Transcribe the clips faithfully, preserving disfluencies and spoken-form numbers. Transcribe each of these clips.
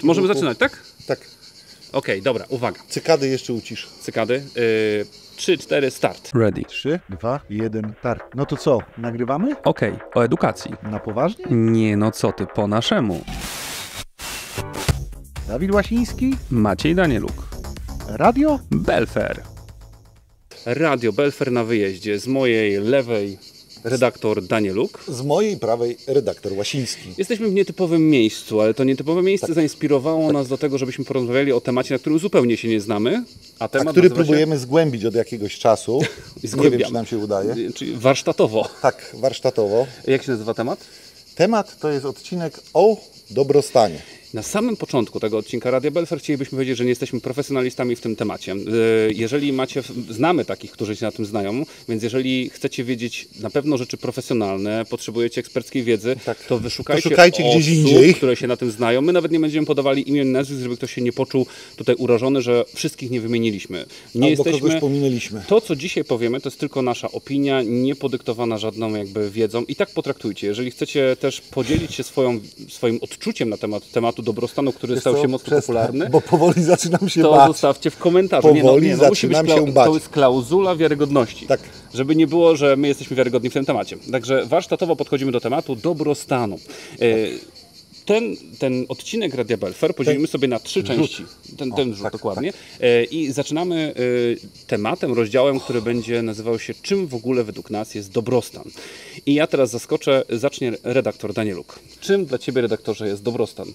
Możemy zaczynać, tak? Tak. Okej, okay, dobra, uwaga. Cykady jeszcze ucisz. Cykady. Yy, trzy, cztery, start. Ready. trzy, dwa, jeden, start. No to co, nagrywamy? Okej, okay, o edukacji. Na poważnie? Nie, no co ty, po naszemu. Dawid Łasiński. Maciej Danieluk. Radio Belfer. Radio Belfer na wyjeździe. Z mojej lewej redaktor Danieluk. Z mojej prawej redaktor Łasiński. Jesteśmy w nietypowym miejscu, ale to nietypowe miejsce tak. zainspirowało tak. nas do tego, żebyśmy porozmawiali o temacie, na którym zupełnie się nie znamy. A, temat a który się... próbujemy zgłębić od jakiegoś czasu. Nie wiem, czy nam się udaje. Czyli warsztatowo. Tak, warsztatowo. Jak się nazywa temat? Temat to jest odcinek o dobrostanie. Na samym początku tego odcinka Radia Belfer chcielibyśmy powiedzieć, że nie jesteśmy profesjonalistami w tym temacie. Jeżeli macie, znamy takich, którzy się na tym znają, więc jeżeli chcecie wiedzieć na pewno rzeczy profesjonalne, potrzebujecie eksperckiej wiedzy, tak. to wyszukajcie to szukajcie osób, gdzieś indziej, które się na tym znają. My nawet nie będziemy podawali imion, nazwisk, żeby ktoś się nie poczuł tutaj urażony, że wszystkich nie wymieniliśmy. Nie Albo jesteśmy... kogoś pominęliśmy. To, co dzisiaj powiemy, to jest tylko nasza opinia, nie podyktowana żadną jakby wiedzą i tak potraktujcie. Jeżeli chcecie też podzielić się swoją, swoim odczuciem na temat tematu dobrostanu, który stał się mocno popularny, bo powoli zaczynam się to bać. zostawcie w komentarzu. Powoli nie, no, nie, no, musi być zaczynam się bać. To jest klauzula wiarygodności. Tak. Żeby nie było, że my jesteśmy wiarygodni w tym temacie. Także warsztatowo podchodzimy do tematu dobrostanu. Tak. Ten, ten odcinek Radia Belfer podzielimy sobie na trzy części. Ten, ten rzut, tak, dokładnie. Tak. I zaczynamy tematem, rozdziałem, który będzie nazywał się czym w ogóle według nas jest dobrostan. I ja teraz zaskoczę, zacznie redaktor Danieluk. Czym dla Ciebie, redaktorze, jest dobrostan?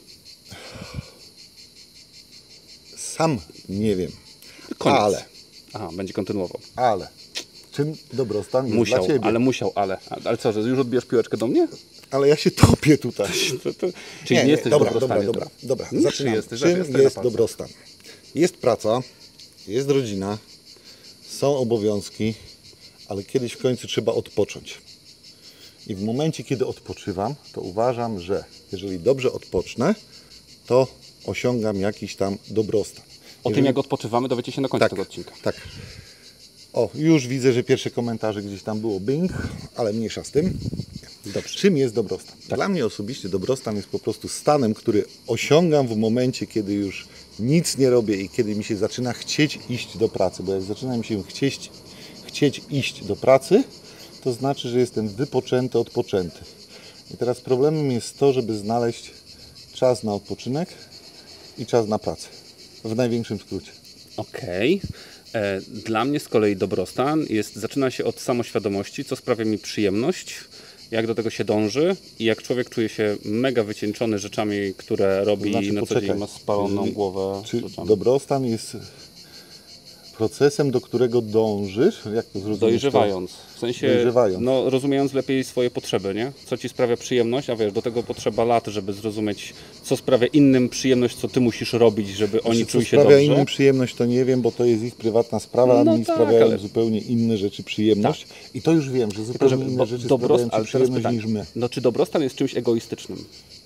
Sam nie wiem. Koniec. Ale. Aha, będzie kontynuował. Ale. Czym dobrostan jest musiał, dla Ciebie? ale musiał, ale. Ale co, że już odbierz piłeczkę do mnie? Ale ja się topię tutaj. To, to, czyli nie, nie jesteś dobra, w dobrostanie. dobra, dobra, dobra. Nie, Zaczynamy. jesteś, Czym jest, jest dobrostan? Jest praca, jest rodzina, są obowiązki, ale kiedyś w końcu trzeba odpocząć. I w momencie, kiedy odpoczywam, to uważam, że jeżeli dobrze odpocznę, to osiągam jakiś tam dobrostan. O jeżeli... tym, jak odpoczywamy, dowiecie się na końcu tak, tego odcinka. Tak. O, już widzę, że pierwsze komentarze gdzieś tam było bing, ale mniejsza z tym. Dobrze. Czym jest dobrostan? Tak. Dla mnie osobiście dobrostan jest po prostu stanem, który osiągam w momencie, kiedy już nic nie robię i kiedy mi się zaczyna chcieć iść do pracy. Bo jak zaczyna mi się chcieć, chcieć iść do pracy, to znaczy, że jestem wypoczęty, odpoczęty. I teraz problemem jest to, żeby znaleźć czas na odpoczynek i czas na pracę. W największym skrócie. Okej. Okay. Dla mnie z kolei dobrostan jest, zaczyna się od samoświadomości, co sprawia mi przyjemność, jak do tego się dąży i jak człowiek czuje się mega wycieńczony rzeczami, które robi, to znaczy, na co dzień ma spaloną Czyli, głowę. Czy rzeczami. Dobrostan jest procesem, do którego dążysz? Jak to zrozumieć? Dojrzewając. W sensie, Dojrzewając. no, rozumiejąc lepiej swoje potrzeby, nie? Co Ci sprawia przyjemność, a wiesz, do tego potrzeba lat, żeby zrozumieć, co sprawia innym przyjemność, co Ty musisz robić, żeby Znaczy, oni czuli się dobrze. Co dobrze. sprawia innym przyjemność, to nie wiem, bo to jest ich prywatna sprawa, no a mi tak, sprawiają ale... zupełnie inne rzeczy przyjemność. Tak. I to już wiem, że zupełnie Tylko, że inne rzeczy dobrost... sprawiają Ci przyjemność niż my. No czy dobrostan jest czymś egoistycznym?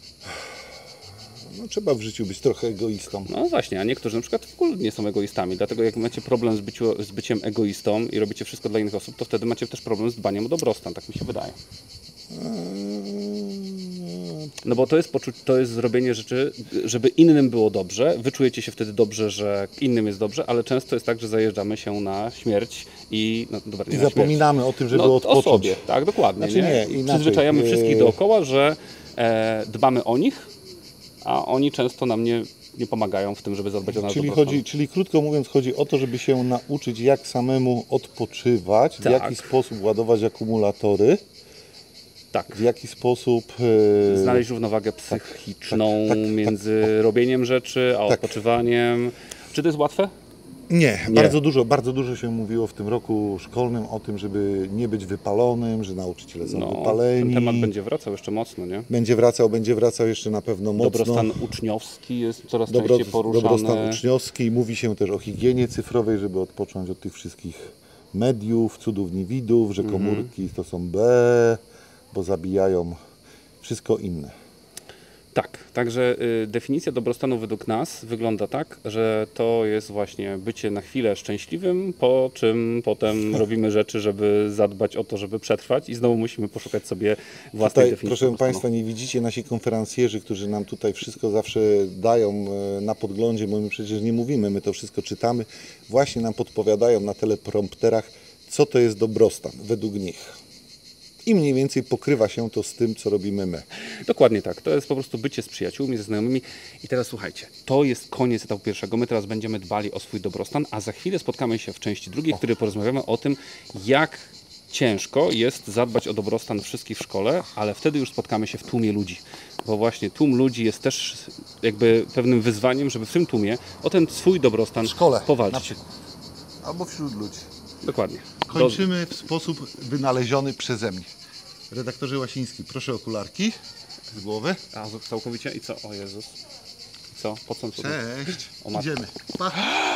No, trzeba w życiu być trochę egoistą. No właśnie, a niektórzy na przykład w ogóle nie są egoistami. Dlatego jak macie problem z, byciu, z byciem egoistą i robicie wszystko dla innych osób, to wtedy macie też problem z dbaniem o dobrostan, tak mi się wydaje. No bo to jest, poczu- to jest zrobienie rzeczy, żeby innym było dobrze. Wy czujecie się wtedy dobrze, że innym jest dobrze, ale często jest tak, że zajeżdżamy się na śmierć i, no, dobra, nie I na zapominamy śmierć. o tym, żeby no, odpocząć. O sobie, tak, dokładnie. Znaczy, nie? nie, inaczej. Przyzwyczajamy wszystkich dookoła, że e, dbamy o nich, a oni często nam nie, nie pomagają w tym, żeby zadbać o nasz czyli, dobrostan. chodzi, czyli krótko mówiąc, chodzi o to, żeby się nauczyć, jak samemu odpoczywać, tak. w jaki sposób ładować akumulatory, tak. w jaki sposób... Yy... znaleźć równowagę psychiczną tak, tak, tak, między tak. robieniem rzeczy, a tak. odpoczywaniem. Czy to jest łatwe? Nie, nie, bardzo dużo, bardzo dużo się mówiło w tym roku szkolnym o tym, żeby nie być wypalonym, że nauczyciele są no, wypaleni. Ten temat będzie wracał jeszcze mocno, nie? Będzie wracał, będzie wracał jeszcze na pewno mocno. Dobrostan uczniowski jest coraz Dobro, częściej poruszany. Dobrostan uczniowski. Mówi się też o higienie cyfrowej, żeby odpocząć od tych wszystkich mediów, cudów niewidów, że komórki mm-hmm. to są B, bo zabijają wszystko inne. Tak, także y, definicja dobrostanu według nas wygląda tak, że to jest właśnie bycie na chwilę szczęśliwym, po czym potem robimy rzeczy, żeby zadbać o to, żeby przetrwać i znowu musimy poszukać sobie własnej Tutaj, definicji proszę dobrostanu. Państwa, nie widzicie nasi konferencjerzy, którzy nam tutaj wszystko zawsze dają e, na podglądzie, bo my przecież nie mówimy, my to wszystko czytamy. Właśnie nam podpowiadają na teleprompterach, co to jest dobrostan według nich. I mniej więcej pokrywa się to z tym, co robimy my. Dokładnie tak. To jest po prostu bycie z przyjaciółmi, ze znajomymi. I teraz słuchajcie, to jest koniec etapu pierwszego. My teraz będziemy dbali o swój dobrostan, a za chwilę spotkamy się w części drugiej, w której porozmawiamy o tym, jak ciężko jest zadbać o dobrostan wszystkich w szkole, ale wtedy już spotkamy się w tłumie ludzi. Bo właśnie tłum ludzi jest też jakby pewnym wyzwaniem, żeby w tym tłumie o ten swój dobrostan W szkole na powalczyć. przykład. Albo wśród ludzi. Dokładnie. Kończymy w sposób wynaleziony przeze mnie. Redaktorze Łasiński, proszę okularki z głowy. A całkowicie? I co? O Jezus. I co? Po co? Cześć. O matko. Idziemy. Pa.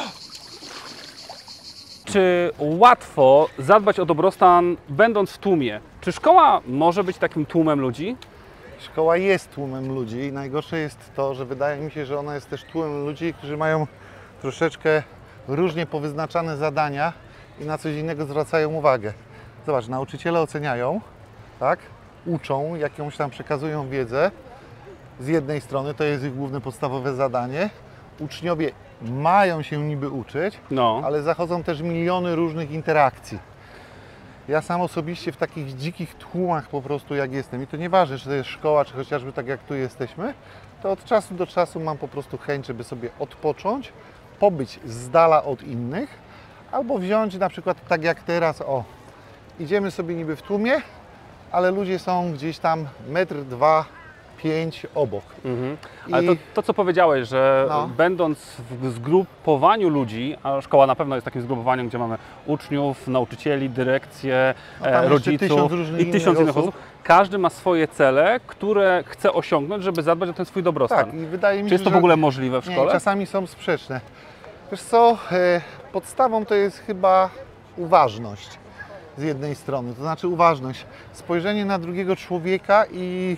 Czy łatwo zadbać o dobrostan będąc w tłumie? Czy szkoła może być takim tłumem ludzi? Szkoła jest tłumem ludzi i najgorsze jest to, że wydaje mi się, że ona jest też tłumem ludzi, którzy mają troszeczkę różnie powyznaczane zadania i na coś innego zwracają uwagę. Zobacz, nauczyciele oceniają, tak? Uczą, jakąś tam przekazują wiedzę. Z jednej strony to jest ich główne podstawowe zadanie. Uczniowie mają się niby uczyć, No. ale zachodzą też miliony różnych interakcji. Ja sam osobiście w takich dzikich tłumach po prostu jak jestem, i to nieważne, czy to jest szkoła, czy chociażby tak jak tu jesteśmy, to od czasu do czasu mam po prostu chęć, żeby sobie odpocząć, pobyć z dala od innych, albo wziąć na przykład tak jak teraz, o, idziemy sobie niby w tłumie, ale ludzie są gdzieś tam metr, dwa, pięć obok. Mhm. I- Ale to, to, co powiedziałeś, że No. będąc w zgrupowaniu ludzi, a szkoła na pewno jest takim zgrupowaniem, gdzie mamy uczniów, nauczycieli, dyrekcję, No tam e, jeszcze rodziców tysiąc różnych i tysiąc innych innych osób. osób. Każdy ma swoje cele, które chce osiągnąć, żeby zadbać o ten swój dobrostan. Tak, i wydaje mi Czy się, jest to w że- ogóle możliwe w Nie, szkole? czasami są sprzeczne. Wiesz co, e, podstawą to jest chyba uważność z jednej strony, to znaczy uważność, spojrzenie na drugiego człowieka i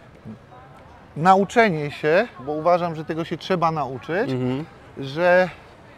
nauczenie się, bo uważam, że tego się trzeba nauczyć, Mhm. że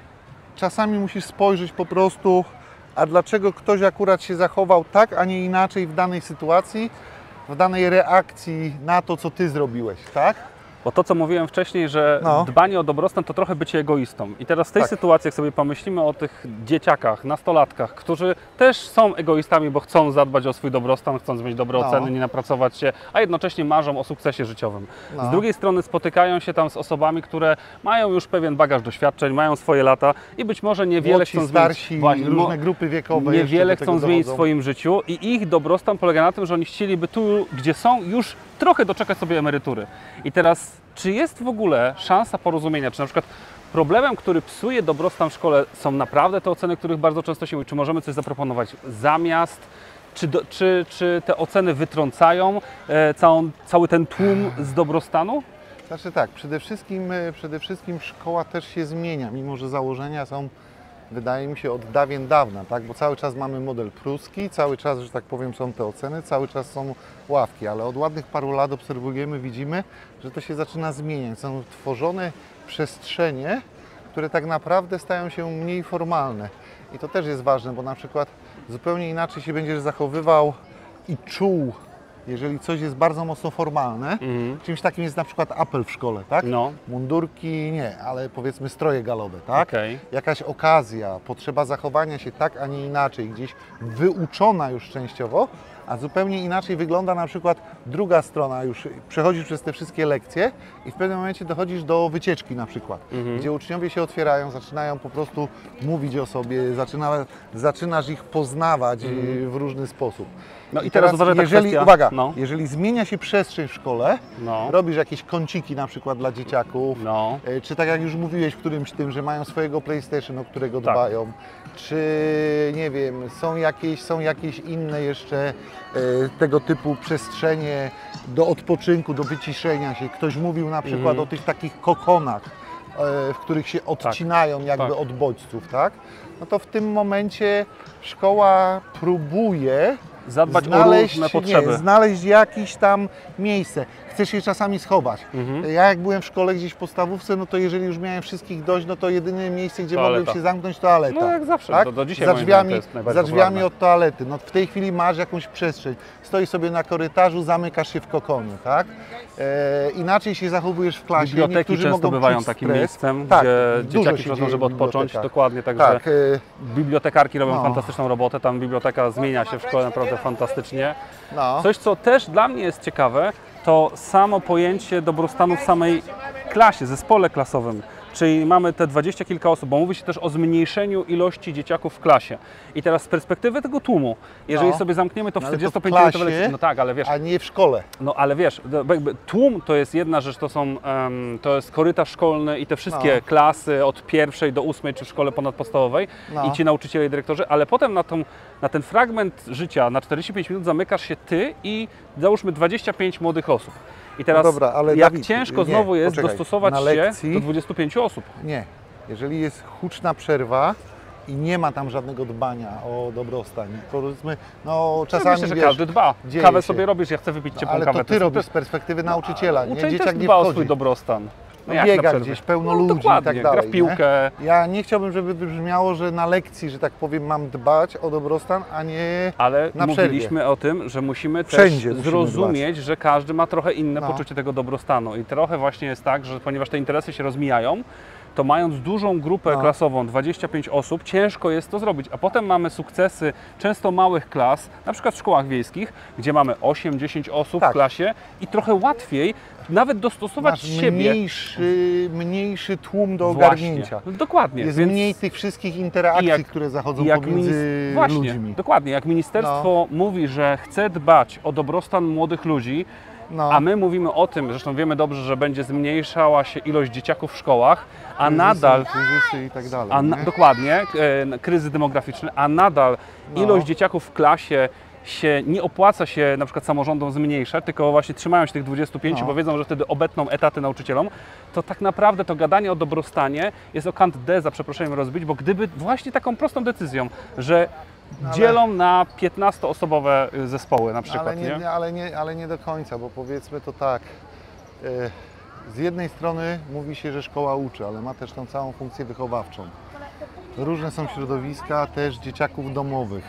czasami musisz spojrzeć po prostu, a dlaczego ktoś akurat się zachował tak, a nie inaczej w danej sytuacji, w danej reakcji na to, co ty zrobiłeś, tak? Bo to, co mówiłem wcześniej, że No. dbanie o dobrostan to trochę bycie egoistą. I teraz w tej Tak. sytuacji, jak sobie pomyślimy o tych dzieciakach, nastolatkach, którzy też są egoistami, bo chcą zadbać o swój dobrostan, chcą mieć dobre No. oceny, nie napracować się, a jednocześnie marzą o sukcesie życiowym. No. Z drugiej strony spotykają się tam z osobami, które mają już pewien bagaż doświadczeń, mają swoje lata i być może niewiele Młodsi, chcą starsi, zmienić. Właśnie, mo- różne grupy wiekowe jeszcze Niewiele do tego chcą zmienić w dochodzą. swoim życiu i ich dobrostan polega na tym, że oni chcieliby tu, gdzie są, już trochę doczekać sobie emerytury. I teraz, czy jest w ogóle szansa porozumienia, czy na przykład problemem, który psuje dobrostan w szkole, są naprawdę te oceny, których bardzo często się mówi, czy możemy coś zaproponować zamiast, czy, do, czy, czy te oceny wytrącają e, całą, cały ten tłum z dobrostanu? Znaczy tak, przede wszystkim, e, przede wszystkim szkoła też się zmienia, mimo że założenia są, wydaje mi się, od dawien dawna, tak? Bo cały czas mamy model pruski, cały czas, że tak powiem, są te oceny, cały czas są ławki, ale od ładnych paru lat obserwujemy, widzimy, że to się zaczyna zmieniać. Są tworzone przestrzenie, które tak naprawdę stają się mniej formalne. I to też jest ważne, bo na przykład zupełnie inaczej się będziesz zachowywał i czuł, jeżeli coś jest bardzo mocno formalne. Czymś takim jest na przykład apel w szkole, tak? No. Mundurki nie, ale powiedzmy stroje galowe, tak? Okej. Jakaś okazja, potrzeba zachowania się tak, a nie inaczej, gdzieś wyuczona już częściowo, a zupełnie inaczej wygląda na przykład druga strona, już przechodzisz przez te wszystkie lekcje i w pewnym momencie dochodzisz do wycieczki na przykład, gdzie uczniowie się otwierają, zaczynają po prostu mówić o sobie, zaczyna, zaczynasz ich poznawać y, w różny sposób. No i teraz uważaj, ta jeżeli, kwestia- uwaga, no. jeżeli zmienia się przestrzeń w szkole, No. robisz jakieś kąciki na przykład dla dzieciaków, No. e, czy tak jak już mówiłeś w którymś tym, że mają swojego PlayStation, o którego Tak. dbają, czy nie wiem, są jakieś, są jakieś inne jeszcze e, tego typu przestrzenie do odpoczynku, do wyciszenia się. Ktoś mówił na przykład Mhm. o tych takich kokonach, e, w których się odcinają jakby tak. od bodźców, tak? No to w tym momencie szkoła próbuje Zadbać o znaleźć, różne potrzeby. Nie, znaleźć jakieś tam miejsce. chcesz się czasami schować. Mhm. Ja jak byłem w szkole gdzieś w podstawówce, no to jeżeli już miałem wszystkich dość, no to jedyne miejsce, gdzie Toaleta. mogłem się zamknąć, toaleta. No jak zawsze, tak? do, do dzisiaj za moim zdaniem drzwiami, to jest najbardziej za drzwiami popularne. od toalety. No w tej chwili masz jakąś przestrzeń. Stoisz sobie na korytarzu, zamykasz się w kokonie, tak? E, inaczej się zachowujesz w klasie. Biblioteki Niektórzy często mogą bywają czuć takim stres. miejscem, tak, gdzie dużo dzieciaki się przychodzą, dzieje żeby w odpocząć. bibliotekach. Dokładnie, także Tak, e, bibliotekarki robią no. fantastyczną robotę, tam biblioteka zmienia się w szkole naprawdę fantastycznie. no. Coś, co też dla mnie jest ciekawe, to samo pojęcie dobrostanu w samej klasie, zespole klasowym. Czyli mamy te dwadzieścia kilka osób, bo mówi się też o zmniejszeniu ilości dzieciaków w klasie. I teraz z perspektywy tego tłumu, jeżeli No. sobie zamkniemy to w No, ale to w czterdziestopięciominutowej klasie, lekcji, no tak, ale wiesz, A nie w szkole. no ale wiesz, do- jakby tłum to jest jedna rzecz, to są, em, to jest korytarz szkolny i te wszystkie No. klasy od pierwszej do ósmej czy w szkole ponadpodstawowej No. i ci nauczyciele i dyrektorzy, ale potem na, tą, na ten fragment życia, na czterdzieści pięć minut zamykasz się ty i załóżmy dwadzieścia pięć młodych osób. I teraz No dobra, ale jak Dawid, ciężko nie, znowu jest poczekaj. dostosować Na się lekcji- do dwudziestu pięciu osób. Nie. Jeżeli jest huczna przerwa i nie ma tam żadnego dbania o dobrostań, powiedzmy, no czasami Myślę, że wiesz, każdy dba. dzieje Kawę się. sobie robisz, ja chcę wypić No, ciepłą ale kawę. to ty jest- robisz z perspektywy nauczyciela, nie? Uczeń Dzieciak też nie dba o wchodzi. swój dobrostan. No, jak na biega przerwie? gdzieś, pełno No, ludzi dokładnie, i tak dalej. gra w piłkę. Nie? Ja nie chciałbym, żeby wybrzmiało, że na lekcji, że tak powiem, mam dbać o dobrostan, a nie Ale na przerwie. mówiliśmy o tym, że musimy Wszędzie też musimy zrozumieć, że każdy ma trochę inne No. poczucie tego dobrostanu. I trochę właśnie jest tak, że ponieważ te interesy się rozmijają, to mając dużą grupę No. klasową, dwadzieścia pięć osób, ciężko jest to zrobić. A potem mamy sukcesy często małych klas, na przykład w szkołach wiejskich, gdzie mamy osiem dziesięć osób Tak. w klasie i trochę łatwiej nawet dostosować masz siebie. mniejszy, mniejszy tłum do Właśnie. ogarnięcia. No, dokładnie. Jest więc- mniej tych wszystkich interakcji, I jak- które zachodzą I jak pomiędzy minis- Właśnie, ludźmi. dokładnie. Jak ministerstwo mówi, że chce dbać o dobrostan młodych ludzi, No. a my mówimy o tym, zresztą wiemy dobrze, że będzie zmniejszała się ilość dzieciaków w szkołach, a Kryzysy, nadal, kryzysy i tak dalej. a na, nie? dokładnie, e, kryzys demograficzny, a nadal No. ilość dzieciaków w klasie się nie opłaca się na przykład samorządom zmniejszać, tylko właśnie trzymają się tych dwudziestu pięciu, No. bo wiedzą, że wtedy obetną etaty nauczycielom, to tak naprawdę to gadanie o dobrostanie jest o kant D, za przeproszeniem, rozbić, bo gdyby właśnie taką prostą decyzją, że Ale- dzielą na piętnastoosobowe zespoły na przykład, ale, nie, nie? nie, ale, nie, ale nie do końca, bo powiedzmy to tak. e, Z jednej strony mówi się, że szkoła uczy, ale ma też tą całą funkcję wychowawczą. Różne są środowiska też dzieciaków domowych.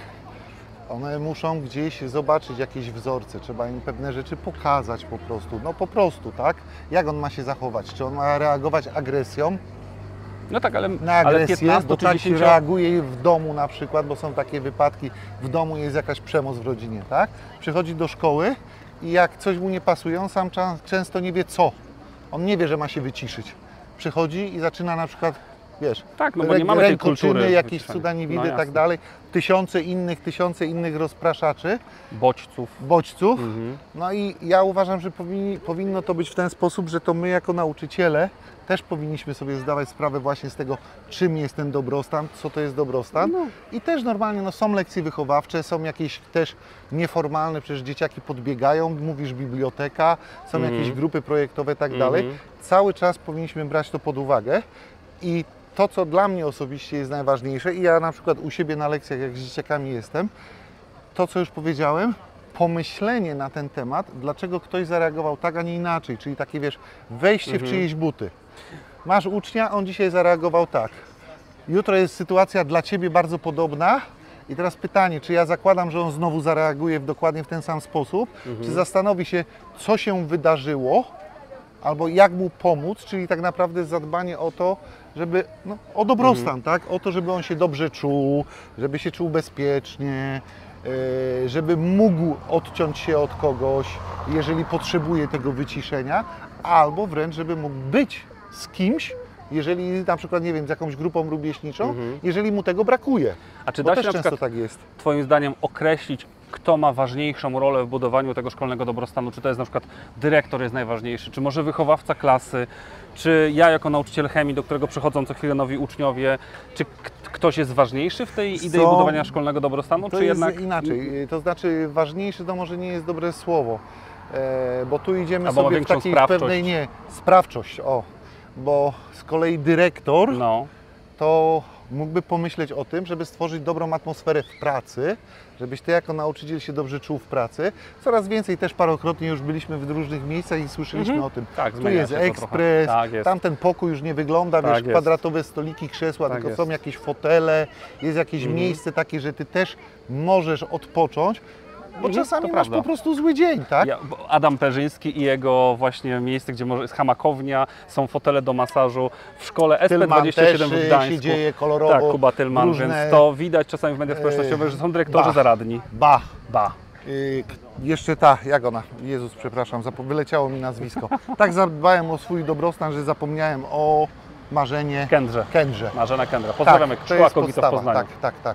One muszą gdzieś zobaczyć jakieś wzorce, trzeba im pewne rzeczy pokazać po prostu. No po prostu, tak? Jak on ma się zachować? Czy on ma reagować agresją? No tak, ale, Na ale agresję, piętnaście bo czy tak się dziesięć reaguje w domu na przykład, bo są takie wypadki, w domu jest jakaś przemoc w rodzinie, tak? Przychodzi do szkoły i jak coś mu nie pasuje, on sam cza- często nie wie co. On nie wie, że ma się wyciszyć. Przychodzi i zaczyna na przykład, wiesz, Tak, no bo nie mamy tej kultury jakieś wyciszenia. cuda nie widy No i tak jasne. dalej. Tysiące innych, tysiące innych rozpraszaczy, bodźców. bodźców. Mhm. No i ja uważam, że powinni, powinno to być w ten sposób, że to my jako nauczyciele też powinniśmy sobie zdawać sprawę właśnie z tego, czym jest ten dobrostan, co to jest dobrostan. I też normalnie no, są lekcje wychowawcze, są jakieś też nieformalne, przecież dzieciaki podbiegają, mówisz biblioteka, są Mhm. jakieś grupy projektowe i tak Mhm. dalej. Cały czas powinniśmy brać to pod uwagę i to, co dla mnie osobiście jest najważniejsze i ja na przykład u siebie na lekcjach, jak z dzieciakami jestem, to, co już powiedziałem, pomyślenie na ten temat, dlaczego ktoś zareagował tak, a nie inaczej, czyli takie, wiesz, wejście w czyjeś buty. Masz ucznia, on dzisiaj zareagował tak. Jutro jest sytuacja dla Ciebie bardzo podobna i teraz pytanie, czy ja zakładam, że on znowu zareaguje w dokładnie w ten sam sposób, czy zastanowi się, co się wydarzyło, albo jak mu pomóc, czyli tak naprawdę zadbanie o to, żeby, no, o dobrostan, tak? O to, żeby on się dobrze czuł, żeby się czuł bezpiecznie, yy, żeby mógł odciąć się od kogoś, jeżeli potrzebuje tego wyciszenia, albo wręcz, żeby mógł być z kimś, jeżeli na przykład, nie wiem, z jakąś grupą rówieśniczą, jeżeli mu tego brakuje. A czy Bo da się też na często przykład, tak jest. Twoim zdaniem, określić, kto ma ważniejszą rolę w budowaniu tego szkolnego dobrostanu? Czy to jest na przykład dyrektor jest najważniejszy, czy może wychowawca klasy, czy ja jako nauczyciel chemii, do którego przychodzą co chwilę nowi uczniowie, czy k- ktoś jest ważniejszy w tej idei Co? budowania szkolnego dobrostanu, To czy jest jednak... inaczej, to znaczy ważniejsze to może nie jest dobre słowo, e, bo tu idziemy Albo ma sobie w większą takiej sprawczość. pewnej, nie, sprawczość, o, bo z kolei dyrektor No, to mógłby pomyśleć o tym, żeby stworzyć dobrą atmosferę w pracy, żebyś Ty jako nauczyciel się dobrze czuł w pracy. Coraz więcej też parokrotnie już byliśmy w różnych miejscach i słyszeliśmy Mhm. o tym. Tak, tu zmienia jest się to ekspres, trochę. Tak jest. tamten pokój już nie wygląda, Tak wiesz, jest. kwadratowe stoliki, krzesła, Tak tylko jest. są jakieś fotele, jest jakieś Mhm. miejsce takie, że Ty też możesz odpocząć, bo Mhm, czasami to masz prawda. po prostu zły dzień, tak? Ja, bo Adam Perzyński i jego właśnie miejsce, gdzie może jest hamakownia, są fotele do masażu. W szkole S P Tylman dwadzieścia siedem też w y, Gdańsku. się dzieje kolorowo. Tak, Kuba Tylman, różne, więc to widać czasami w mediach e, społecznościowych, że są dyrektorzy Bach. zaradni. Ba. Ba. Y, k- jeszcze ta, jak ona? Jezus, przepraszam, zapo- wyleciało mi nazwisko. Tak zadbałem o swój dobrostan, że zapomniałem o Marzenie Kędrze. Kędrze. Marzena Kędra. Pozdrawiamy. to Szkoła jest Kogito w podstawa. Poznaniu. Tak, tak, tak.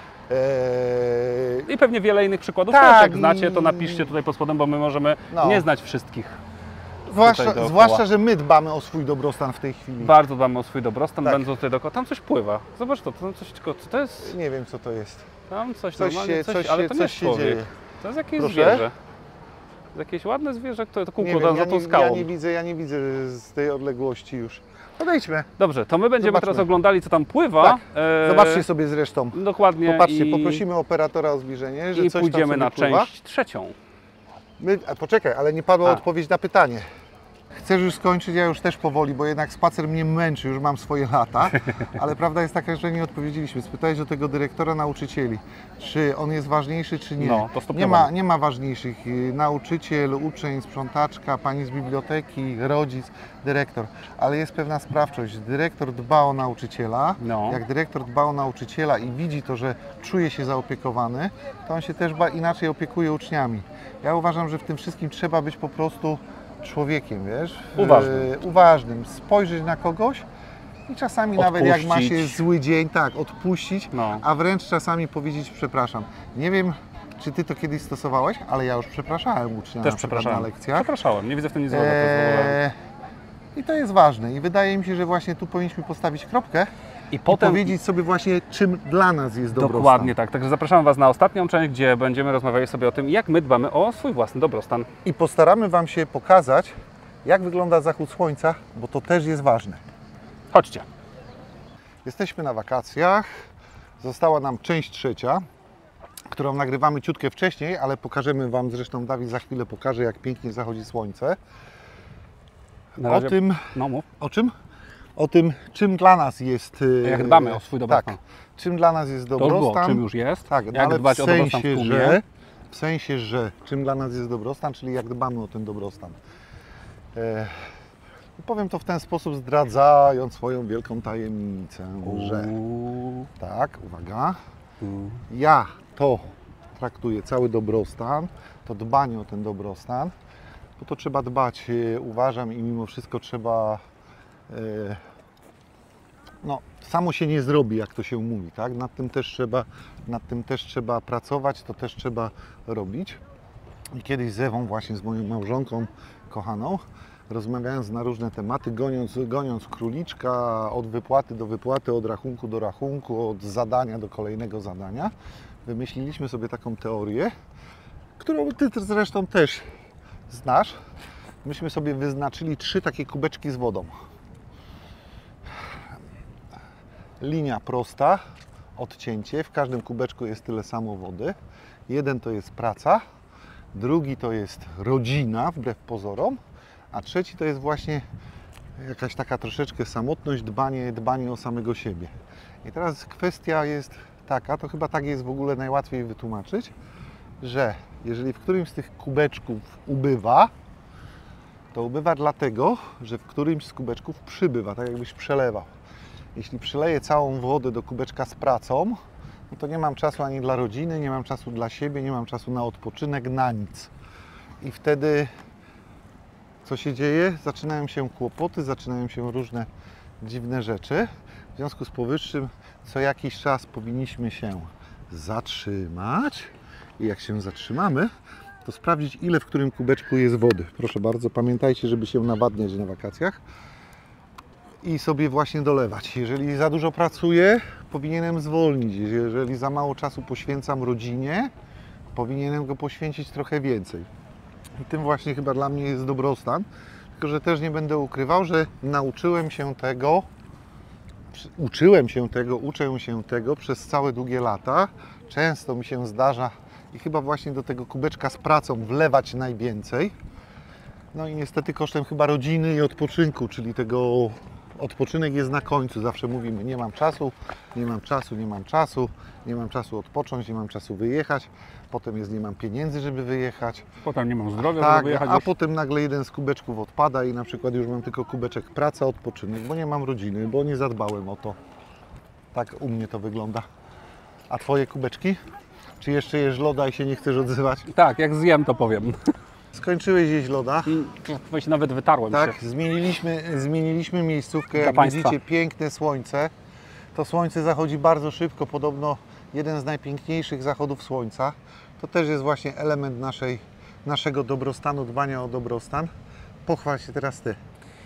Eee, I pewnie wiele innych przykładów Tak, też. Jak i- znacie, to napiszcie tutaj pod spodem, bo my możemy No. nie znać wszystkich. zwłaszcza, dookoła. zwłaszcza, że my dbamy o swój dobrostan w tej chwili. Bardzo dbamy o swój dobrostan, Tak. będąc tutaj dookoła. Tam coś pływa. Zobacz to, tam coś tylko, co to jest? Nie wiem, co to jest. Tam coś, Coś normalnie, się- coś, coś ale się- to nie coś jest się człowiek. dzieje. To jest jakieś Proszę? zwierzę. To jest jakieś ładne zwierzę, które to Nie kółko wiem, za, ja za tą nie, skałą. ja nie widzę, ja nie widzę z tej odległości już. Podejdźmy. Dobrze, to my będziemy Zobaczmy. teraz oglądali, co tam pływa. Tak. E, Zobaczcie sobie zresztą. Dokładnie. Popatrzcie, i, poprosimy operatora o zbliżenie, że i coś pójdziemy tam sobie na pływa. część trzecią. My, a poczekaj, ale nie padła A. odpowiedź na pytanie. Chcesz już skończyć? Ja już też powoli, bo jednak spacer mnie męczy, już mam swoje lata. Ale prawda jest taka, że nie odpowiedzieliśmy. Spytałeś do tego dyrektora nauczycieli, czy on jest ważniejszy, czy nie. No, to nie, stopniowo. ma, nie ma ważniejszych. Y, Nauczyciel, uczeń, sprzątaczka, pani z biblioteki, rodzic, dyrektor. Ale jest pewna sprawczość. Dyrektor dba o nauczyciela. No. Jak dyrektor dba o nauczyciela i widzi to, że czuje się zaopiekowany, to on się też ba- inaczej opiekuje uczniami. Ja uważam, że w tym wszystkim trzeba być po prostu człowiekiem, wiesz? Uważnym. Yy, uważnym. Spojrzeć na kogoś i czasami nawet jak ma się Odpuścić. zły dzień, tak, odpuścić, No. a wręcz czasami powiedzieć przepraszam. Nie wiem, czy Ty to kiedyś stosowałeś, ale ja już przepraszałem ucznia Też na przykład przepraszałem. na lekcjach. Przepraszałem, nie widzę w tym nic złego. to jest w ogóle- Eee, I to jest ważne i wydaje mi się, że właśnie tu powinniśmy postawić kropkę I i potem powiedzieć sobie właśnie, czym dla nas jest dobrostan. Dokładnie tak. Także zapraszamy Was na ostatnią część, gdzie będziemy rozmawiali sobie o tym, jak my dbamy o swój własny dobrostan. I postaramy Wam się pokazać, jak wygląda zachód słońca, bo to też jest ważne. Chodźcie. Jesteśmy na wakacjach, została nam część trzecia, którą nagrywamy ciutkę wcześniej, ale pokażemy Wam, zresztą Dawid za chwilę pokaże, jak pięknie zachodzi słońce. Na O razie- tym, No mów. o czym? O tym, czym dla nas jest... yy, Jak dbamy o swój dobrostan. Tak, czym dla nas jest To już było, dobrostan. czym już jest. Tak, no jak ale dbać w o dobrostan w sensie, tłumie. że, w sensie, że czym dla nas jest dobrostan, czyli jak dbamy o ten dobrostan. E, powiem to w ten sposób, zdradzając swoją wielką tajemnicę, że Uuu, tak, uwaga, uuu. ja to traktuję cały dobrostan, to dbanie o ten dobrostan, bo to trzeba dbać, e, uważam, i mimo wszystko trzeba, e, no, samo się nie zrobi, jak to się mówi, tak? Nad tym też trzeba, nad tym też trzeba pracować, to też trzeba robić. I kiedyś z Ewą, właśnie z moją małżonką kochaną, rozmawiając na różne tematy, goniąc, goniąc króliczka od wypłaty do wypłaty, od rachunku do rachunku, od zadania do kolejnego zadania, wymyśliliśmy sobie taką teorię, którą Ty zresztą też znasz. Myśmy sobie wyznaczyli trzy takie kubeczki z wodą. Linia prosta, odcięcie, w każdym kubeczku jest tyle samo wody. Jeden to jest praca, drugi to jest rodzina, wbrew pozorom, a trzeci to jest właśnie jakaś taka troszeczkę samotność, dbanie, dbanie o samego siebie. I teraz kwestia jest taka, to chyba tak jest w ogóle najłatwiej wytłumaczyć, że jeżeli w którymś z tych kubeczków ubywa, to ubywa dlatego, że w którymś z kubeczków przybywa, tak jakbyś przelewał. Jeśli przyleję całą wodę do kubeczka z pracą, no to nie mam czasu ani dla rodziny, nie mam czasu dla siebie, nie mam czasu na odpoczynek, na nic. I wtedy co się dzieje? Zaczynają się kłopoty, zaczynają się różne dziwne rzeczy. W związku z powyższym co jakiś czas powinniśmy się zatrzymać i jak się zatrzymamy, to sprawdzić, ile w którym kubeczku jest wody. Proszę bardzo, pamiętajcie, żeby się nawadniać na wakacjach i sobie właśnie dolewać. Jeżeli za dużo pracuję, powinienem zwolnić. Jeżeli za mało czasu poświęcam rodzinie, powinienem go poświęcić trochę więcej. I tym właśnie chyba dla mnie jest dobrostan. Tylko że też nie będę ukrywał, że nauczyłem się tego uczyłem się tego, uczę się tego przez całe długie lata. Często mi się zdarza i chyba właśnie do tego kubeczka z pracą wlewać najwięcej. No i niestety kosztem chyba rodziny i odpoczynku, czyli tego odpoczynek jest na końcu. Zawsze mówimy, nie mam czasu, nie mam czasu, nie mam czasu, nie mam czasu odpocząć, nie mam czasu wyjechać. Potem jest, nie mam pieniędzy, żeby wyjechać. Potem nie mam zdrowia, Tak, żeby wyjechać. a Już... potem nagle jeden z kubeczków odpada i na przykład już mam tylko kubeczek praca, odpoczynek, bo nie mam rodziny, bo nie zadbałem o to. Tak u mnie to wygląda. A Twoje kubeczki? Czy jeszcze jesz loda i się nie chcesz odzywać? Tak, jak zjem, to powiem. Skończyłeś jeść loda. Właśnie nawet wytarłem Tak, się. zmieniliśmy, zmieniliśmy miejscówkę. Dla Jak państwa. widzicie, piękne słońce. To słońce zachodzi bardzo szybko, podobno jeden z najpiękniejszych zachodów słońca. To też jest właśnie element naszej, naszego dobrostanu, dbania o dobrostan. Pochwal się teraz Ty.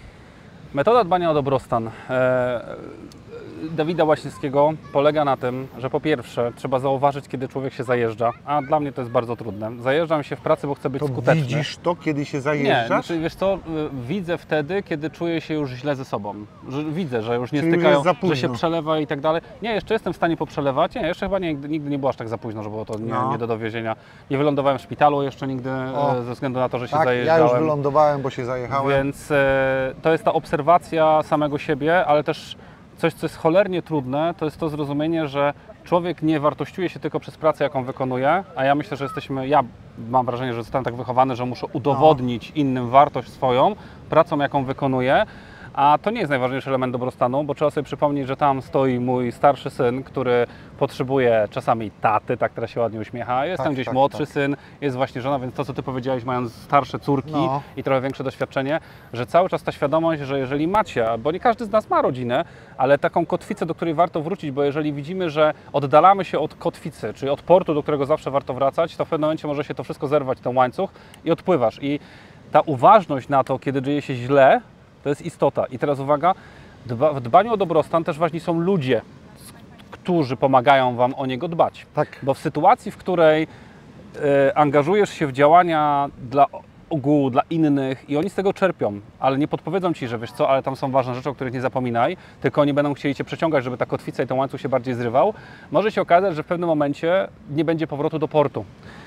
Metoda dbania o dobrostan e, Dawida Łaśnickiego polega na tym, że po pierwsze trzeba zauważyć, kiedy człowiek się zajeżdża, a dla mnie to jest bardzo trudne. Zajeżdżam się w pracy, bo chcę być To skuteczny. widzisz to, kiedy się Nie, zajeżdżasz? znaczy, wiesz co, y, widzę wtedy, kiedy czuję się już źle ze sobą. Że widzę, że już nie Czyli już stykają, jest za późno. że się przelewa i tak dalej. Nie, jeszcze jestem w stanie poprzelewać. Nie, jeszcze chyba nigdy, nigdy nie było aż tak za późno, że było to nie, No. nie do dowiezienia. Nie wylądowałem w szpitalu jeszcze nigdy O. e, ze względu na to, że się Tak, ja zajeżdżałem. już wylądowałem, bo się zajechałem. Więc e, to jest ta obserwacja samego siebie, ale też coś, co jest cholernie trudne, to jest to zrozumienie, że człowiek nie wartościuje się tylko przez pracę, jaką wykonuje, a ja myślę, że jesteśmy, ja mam wrażenie, że zostałem tak wychowany, że muszę udowodnić innym wartość swoją pracą, jaką wykonuję. A to nie jest najważniejszy element dobrostanu, bo trzeba sobie przypomnieć, że tam stoi mój starszy syn, który potrzebuje czasami taty, tak teraz się ładnie uśmiecha. Jest Tak, tam gdzieś tak, młodszy tak. syn, jest właśnie żona, więc to, co Ty powiedziałeś, mając starsze córki No. i trochę większe doświadczenie, że cały czas ta świadomość, że jeżeli macie, bo nie każdy z nas ma rodzinę, ale taką kotwicę, do której warto wrócić, bo jeżeli widzimy, że oddalamy się od kotwicy, czyli od portu, do którego zawsze warto wracać, to w pewnym momencie może się to wszystko zerwać, ten łańcuch i odpływasz. I ta uważność na to, kiedy dzieje się źle, to jest istota. I teraz uwaga, dba, w dbaniu o dobrostan też ważni są ludzie, którzy pomagają Wam o niego dbać. Tak. Bo w sytuacji, w której e, angażujesz się w działania dla ogółu, dla innych i oni z tego czerpią, ale nie podpowiedzą Ci, że wiesz co, ale tam są ważne rzeczy, o których nie zapominaj, tylko oni będą chcieli Cię przeciągać, żeby ta kotwica i ten łańcuch się bardziej zrywał, może się okazać, że w pewnym momencie nie będzie powrotu do portu.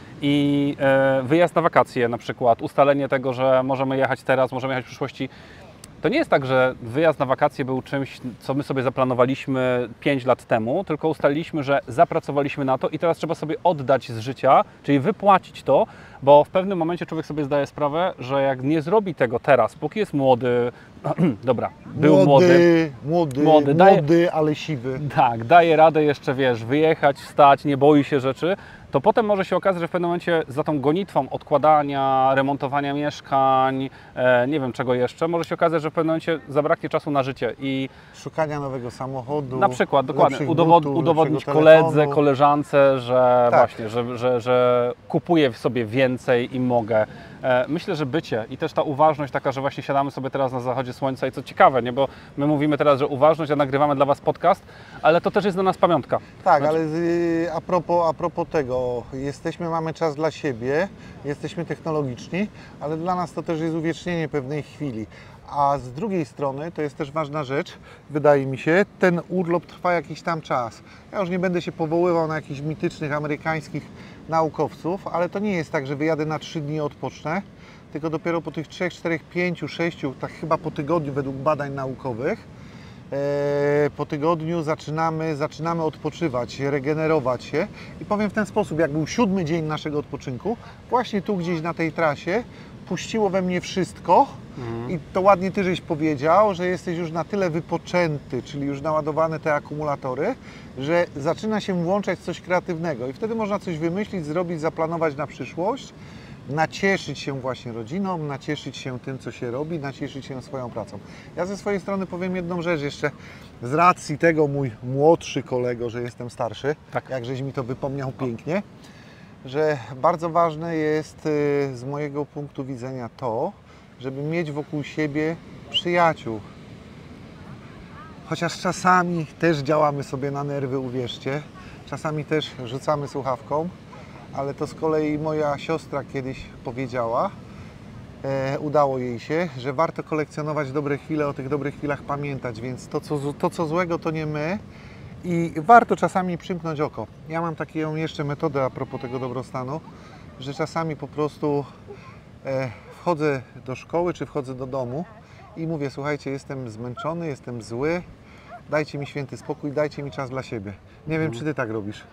I e, wyjazd na wakacje na przykład, ustalenie tego, że możemy jechać teraz, możemy jechać w przyszłości. To nie jest tak, że wyjazd na wakacje był czymś, co my sobie zaplanowaliśmy pięć lat temu, tylko ustaliliśmy, że zapracowaliśmy na to i teraz trzeba sobie oddać z życia, czyli wypłacić to, bo w pewnym momencie człowiek sobie zdaje sprawę, że jak nie zrobi tego teraz, póki jest młody, dobra, był młody, Młody, młody, Młody, młody, daje- ale siwy. tak, daje radę jeszcze, wiesz, wyjechać, wstać, nie boi się rzeczy, to potem może się okazać, że w pewnym momencie za tą gonitwą odkładania, remontowania mieszkań, e, nie wiem czego jeszcze, może się okazać, że w pewnym momencie zabraknie czasu na życie i Szukania nowego samochodu. na przykład, dokładnie, lepszych udowod, butów, udowodnić lepszego koledze, telefonu. koleżance, że Tak. właśnie, że, że, że kupuję w sobie więcej i mogę. E, Myślę, że bycie i też ta uważność taka, że właśnie siadamy sobie teraz na zachodzie słońca i co ciekawe, nie, bo my mówimy teraz, że uważność, a nagrywamy dla Was podcast, ale to też jest dla nas pamiątka. Tak, ale z, a, propos, a propos tego, jesteśmy, mamy czas dla siebie, jesteśmy technologiczni, ale dla nas to też jest uwiecznienie pewnej chwili. A z drugiej strony, to jest też ważna rzecz, wydaje mi się, ten urlop trwa jakiś tam czas. Ja już nie będę się powoływał na jakichś mitycznych amerykańskich naukowców, ale to nie jest tak, że wyjadę na trzy dni i odpocznę, tylko dopiero po tych trzech, czterech, pięciu, sześciu, tak chyba po tygodniu według badań naukowych, e, po tygodniu zaczynamy, zaczynamy odpoczywać, regenerować się i powiem w ten sposób, jak był siódmy dzień naszego odpoczynku, właśnie tu gdzieś na tej trasie puściło we mnie wszystko i to ładnie Ty żeś powiedział, że jesteś już na tyle wypoczęty, czyli już naładowane te akumulatory, że zaczyna się włączać coś kreatywnego i wtedy można coś wymyślić, zrobić, zaplanować na przyszłość, nacieszyć się właśnie rodziną, nacieszyć się tym, co się robi, nacieszyć się swoją pracą. Ja ze swojej strony powiem jedną rzecz jeszcze, z racji tego mój młodszy kolego, że jestem starszy, Tak. jak żeś mi to wypomniał pięknie, że bardzo ważne jest y, z mojego punktu widzenia to, żeby mieć wokół siebie przyjaciół. Chociaż czasami też działamy sobie na nerwy, uwierzcie, czasami też rzucamy słuchawką, ale to z kolei moja siostra kiedyś powiedziała, e, udało jej się, że warto kolekcjonować dobre chwile, o tych dobrych chwilach pamiętać, więc to co, to, co złego, to nie my. I warto czasami przymknąć oko. Ja mam taką jeszcze metodę a propos tego dobrostanu, że czasami po prostu e, wchodzę do szkoły czy wchodzę do domu i mówię, słuchajcie, jestem zmęczony, jestem zły, dajcie mi święty spokój, dajcie mi czas dla siebie. Nie wiem, czy Ty tak robisz.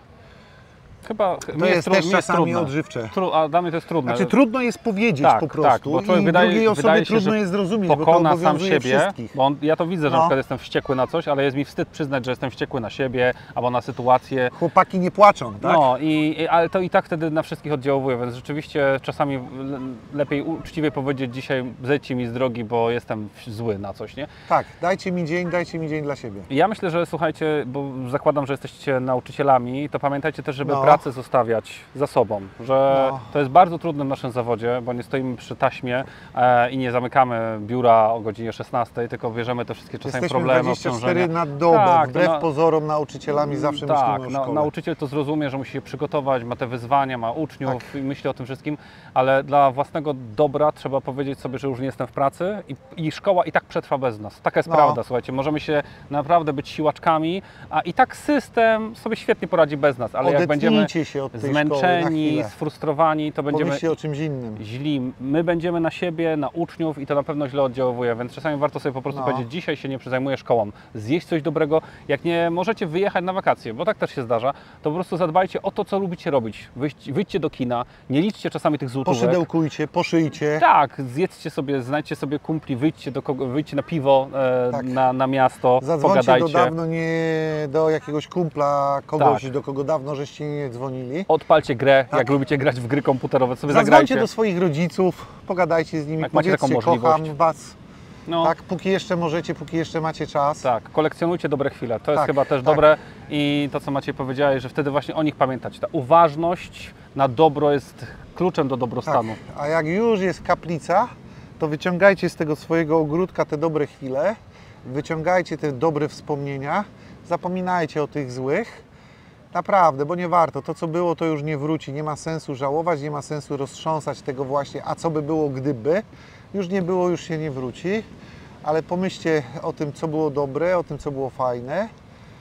Chyba To mi jest, jest, tru- też mi jest czasami trudne. odżywcze. Tru- a dla mnie to jest trudne. Znaczy trudno jest powiedzieć tak, po tak, prostu bo człowiek i wydaje, drugiej osobie wydaje się, trudno że jest zrozumieć, bo to pokona sam obowiązuje siebie, wszystkich. bo on, ja to widzę, że No. na przykład jestem wściekły na coś, ale jest mi wstyd przyznać, że jestem wściekły na siebie albo na sytuację. Chłopaki nie płaczą, tak? No, i, i, ale to i tak wtedy na wszystkich oddziałuje, więc rzeczywiście czasami le- lepiej uczciwie powiedzieć dzisiaj zejdźcie mi z drogi, bo jestem zły na coś, nie? Tak, dajcie mi dzień, dajcie mi dzień dla siebie. Ja myślę, że słuchajcie, bo zakładam, że jesteście nauczycielami, to pamiętajcie też, żeby No. pracę zostawiać za sobą, że No. to jest bardzo trudne w naszym zawodzie, bo nie stoimy przy taśmie e, i nie zamykamy biura o godzinie szesnastej, tylko bierzemy te wszystkie czasami Jesteśmy problemy, dwadzieścia cztery obciążenia. na dobę, Tak, wbrew no- pozorom nauczycielami zawsze tak, myślimy o na, szkole. nauczyciel to zrozumie, że musi się przygotować, ma te wyzwania, ma uczniów Tak. i myśli o tym wszystkim, ale dla własnego dobra trzeba powiedzieć sobie, że już nie jestem w pracy i, i szkoła i tak przetrwa bez nas. Taka jest No. prawda, słuchajcie, możemy się naprawdę być siłaczkami, a i tak system sobie świetnie poradzi bez nas, ale jak będziemy Odetnijcie się od tej szkoły na zmęczeni, chwilę. sfrustrowani, to będziemy Pomyślcie o czymś innym. źli. My będziemy na siebie, na uczniów i to na pewno źle oddziałuje, więc czasami warto sobie po prostu No. powiedzieć, dzisiaj się nie zajmuję szkołą, zjeść coś dobrego, jak nie możecie wyjechać na wakacje, bo tak też się zdarza, to po prostu zadbajcie o to, co lubicie robić. Wyjdź, wyjdźcie do kina, nie liczcie czasami tych złotówek. Poszydełkujcie, poszyjcie. Tak, zjedzcie sobie, znajdźcie sobie kumpli, wyjdźcie, do kogo, wyjdźcie na piwo e, Tak. na, na miasto, Zadzwońcie pogadajcie. do dawno nie do jakiegoś kumpla, kogoś, Tak. do kogo dawno żeście nie dzwonili. Odpalcie grę, Tak. jak lubicie grać w gry komputerowe, sobie Zadzwońcie zagrajcie. do swoich rodziców, pogadajcie z nimi, Jak macie taką powiedzcie, możliwość. kocham was. No. Tak, póki jeszcze możecie, póki jeszcze macie czas. Tak, kolekcjonujcie dobre chwile. To jest Tak, chyba też tak. dobre i to, co Maciej powiedziałeś, że wtedy właśnie o nich pamiętać. Ta uważność na dobro jest kluczem do Tak. dobrostanu. A jak już jest kaplica, to wyciągajcie z tego swojego ogródka te dobre chwile, wyciągajcie te dobre wspomnienia, zapominajcie o tych złych. Naprawdę, bo nie warto. To, co było, to już nie wróci. Nie ma sensu żałować, nie ma sensu roztrząsać tego właśnie, a co by było, gdyby. Już nie było, już się nie wróci. Ale pomyślcie o tym, co było dobre, o tym, co było fajne.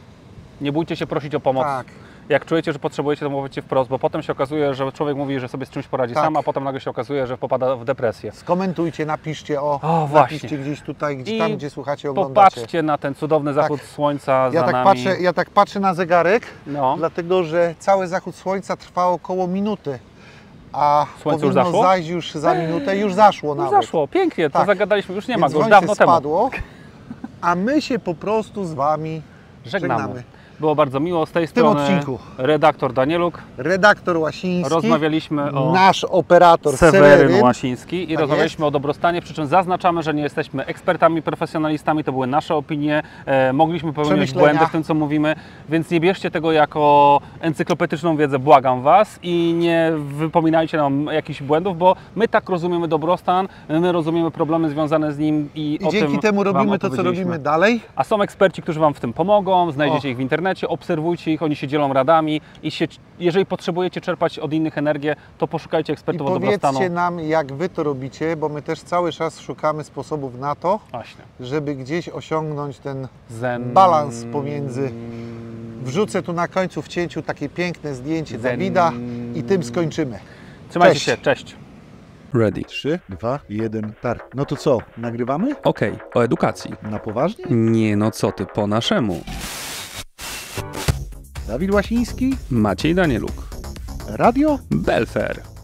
Nie bójcie się prosić o pomoc. Tak. Jak czujecie, że potrzebujecie, to mówicie wprost, bo potem się okazuje, że człowiek mówi, że sobie z czymś poradzi Tak. sam, a potem nagle się okazuje, że popada w depresję. Skomentujcie, napiszcie o, O, właśnie. napiszcie gdzieś tutaj, gdzie, I tam, gdzie słuchacie, oglądacie. Popatrzcie na ten cudowny zachód Tak. słońca za Ja tak, nami. patrzę, ja tak patrzę na zegarek, No. dlatego że cały zachód słońca trwa około minuty, a Słońce już powinno zaszło? zajść już za minutę, już zaszło Już nawet. zaszło, pięknie, to Tak. zagadaliśmy, już nie ma Więc go, już słońce dawno temu. spadło, a my się po prostu z Wami Żegnamy. żegnamy. Było bardzo miło z tej W tym strony. odcinku. Redaktor Danieluk. Redaktor Łasiński, Rozmawialiśmy o nasz operator Seweryn Seweryn. Łasiński i Tak rozmawialiśmy o dobrostanie, przy czym zaznaczamy, że nie jesteśmy ekspertami, profesjonalistami, to były nasze opinie, e, mogliśmy popełniać Przemyślenia. błędy w tym, co mówimy, więc nie bierzcie tego jako encyklopedyczną wiedzę, błagam Was i nie wypominajcie nam jakichś błędów, bo my tak rozumiemy dobrostan, my rozumiemy problemy związane z nim i, I o dzięki tym temu wam robimy to, co opowiedzieliśmy. robimy dalej. A są eksperci, którzy Wam w tym pomogą, znajdziecie O. ich w internecie, obserwujcie ich, oni się dzielą radami i się, jeżeli potrzebujecie czerpać od innych energię, to poszukajcie I ekspertów od dobrostanu. powiedzcie nam, jak Wy to robicie, bo my też cały czas szukamy sposobów na to, Właśnie. żeby gdzieś osiągnąć ten Zen... balans pomiędzy... Wrzucę tu na końcu w cięciu takie piękne zdjęcie Zen- Dawida i tym skończymy. Trzymajcie Cześć. się, cześć. Ready. trzy, dwa, jeden, start. No to co, nagrywamy? Okej, o edukacji. Na poważnie? Nie no co ty, po naszemu. Dawid Łasiński, Maciej Danieluk. radio Belfer.